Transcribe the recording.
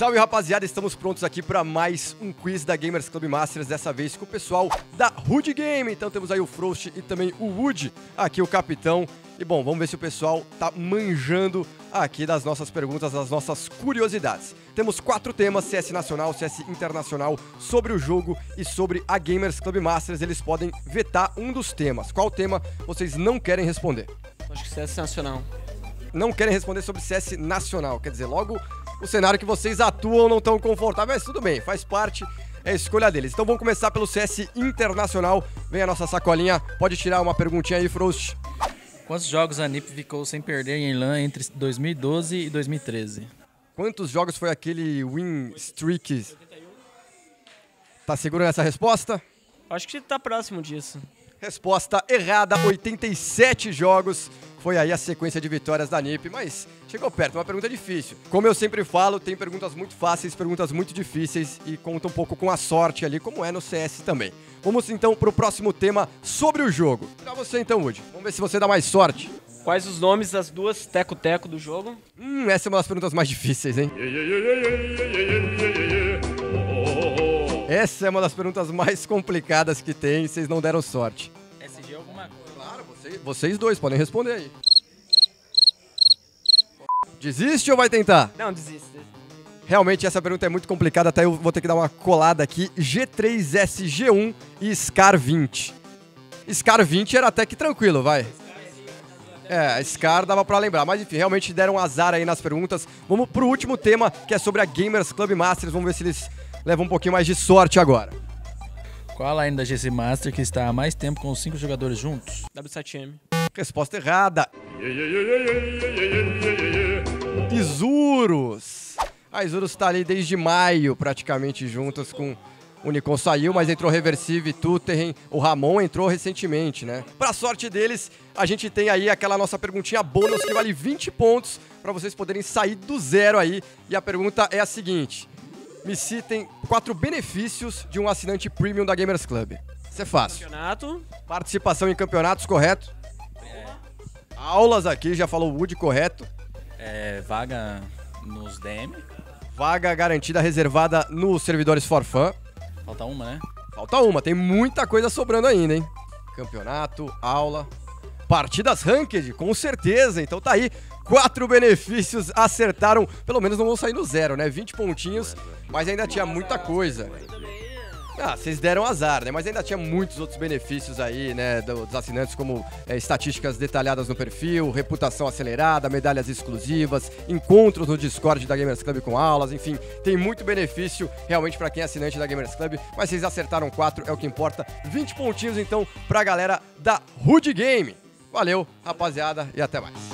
Salve, rapaziada, estamos prontos aqui para mais um quiz da Gamers Club Masters, dessa vez com o pessoal da Hood Game. Então temos aí o Frost e também o Wood, aqui o capitão. E bom, vamos ver se o pessoal tá manjando aqui das nossas perguntas, das nossas curiosidades. Temos 4 temas, CS nacional, CS internacional, sobre o jogo e sobre a Gamers Club Masters. Eles podem vetar um dos temas. Qual tema vocês não querem responder? Acho que CS nacional. Não querem responder sobre CS nacional, quer dizer, logo o cenário que vocês atuam não tão confortável, mas tudo bem, faz parte, é a escolha deles. Então vamos começar pelo CS internacional. Vem a nossa sacolinha, pode tirar uma perguntinha aí, Frost. Quantos jogos a NiP ficou sem perder em LAN entre 2012 e 2013? Quantos jogos foi aquele win streak? Tá seguro nessa resposta? Acho que tá próximo disso. Resposta errada, 87 jogos. Foi aí a sequência de vitórias da NiP, mas chegou perto, uma pergunta difícil. Como eu sempre falo, tem perguntas muito fáceis, perguntas muito difíceis e conta um pouco com a sorte ali, como é no CS também. Vamos então pro próximo tema sobre o jogo. Pra você então, Wood, vamos ver se você dá mais sorte. Quais os nomes das duas teco-teco do jogo? Essa é uma das perguntas mais difíceis, hein? Essa é uma das perguntas mais complicadas que tem, vocês não deram sorte. SG alguma coisa? Claro, vocês dois podem responder aí. Desiste ou vai tentar? Não, desiste. Realmente essa pergunta é muito complicada, até eu vou ter que dar uma colada aqui. G3SG1 e Scar 20. Scar 20 era até que tranquilo, vai. É, Scar dava pra lembrar, mas enfim, realmente deram azar aí nas perguntas. Vamos pro último tema, que é sobre a Gamers Club Masters. Vamos ver se eles levam um pouquinho mais de sorte agora. Qual a line da GC Master que está há mais tempo com os 5 jogadores juntos? W7M. Resposta errada. Isurus. A Isurus tá ali desde maio, praticamente juntas com o Nikon saiu, mas entrou Reversive, Tuterren, o Ramon entrou recentemente, né? Pra sorte deles, a gente tem aí aquela nossa perguntinha bônus que vale 20 pontos pra vocês poderem sair do zero aí. E a pergunta é a seguinte: me citem 4 benefícios de um assinante premium da Gamers Club. Isso é fácil. Campeonato. Participação em campeonatos, correto? Aulas aqui, já falou o Wood, correto? Vaga nos DM. Vaga garantida, reservada nos servidores for fun. Falta uma, né? Falta uma, tem muita coisa sobrando ainda, hein? Campeonato, aula, partidas ranked, com certeza. Então tá aí, 4 benefícios, acertaram. Pelo menos não vão sair no zero, né? 20 pontinhos, mas ainda tinha muita coisa. Ah, vocês deram azar, né? Mas ainda tinha muitos outros benefícios aí, né? Dos assinantes, como estatísticas detalhadas no perfil, reputação acelerada, medalhas exclusivas, encontros no Discord da Gamers Club com aulas, enfim, tem muito benefício realmente pra quem é assinante da Gamers Club, mas vocês acertaram 4, é o que importa. 20 pontinhos, então, pra galera da Hood Game. Valeu, rapaziada, e até mais.